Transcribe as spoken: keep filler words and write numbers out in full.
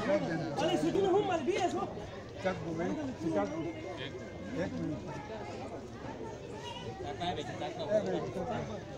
अरे सिटी में हूँ मर भी है सो चक बुबे चक एक मिनट